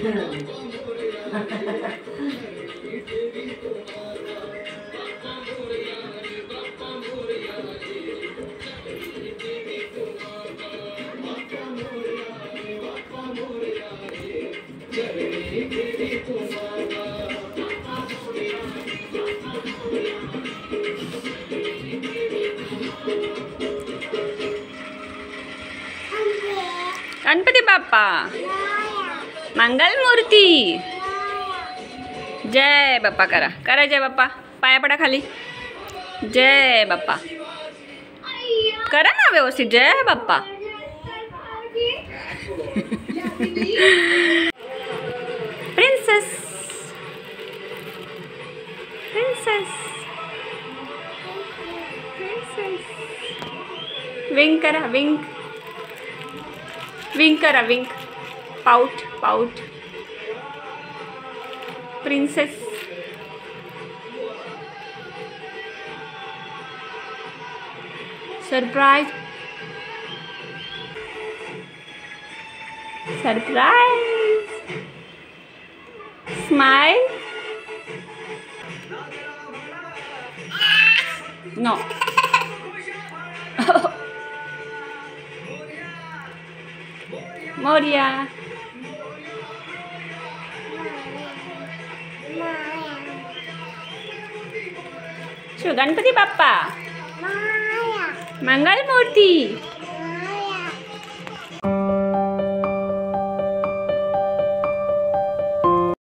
गणपती बाप्पा मंगल मूर्ती जय बाप्पा करा करा जय बाप्पा पाया पडा खाली जय बाप्पा करा ना व्यवस्थित जय Bappa princess princess princess wink करा विंक विंक करा wink pout pout princess surprise surprise smile no morya Shriu Ganpati Bappa मंगल मूर्ती